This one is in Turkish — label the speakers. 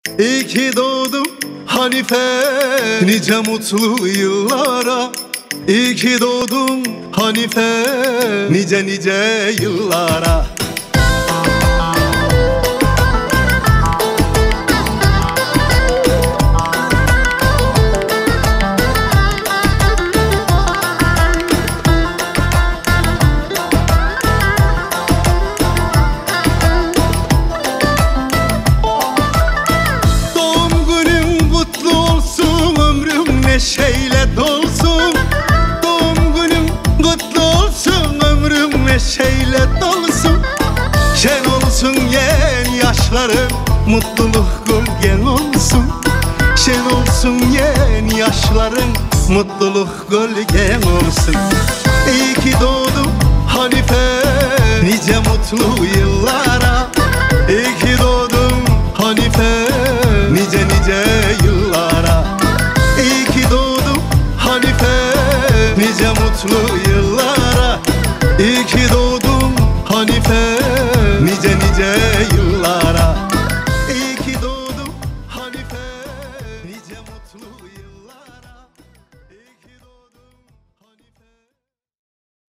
Speaker 1: İyi ki doğdum Hanife, nice mutlu yıllara. İyi ki doğdum Hanife, nice nice yıllara. Neşeyle dolsun, doğum günüm kutlu olsun, ömrüm neşeyle dolsun. Şen olsun yeni yaşlarım, mutluluk gölgen olsun. Şen olsun yeni yaşlarım, mutluluk gölgen olsun. İyi ki doğdum Hanife, nice mutlu yıllara. İyi ki doğdum Hanife, nice nice yıllara. İyi ki doğdum Hanife, nice mutlu yıllara. İyi ki doğdum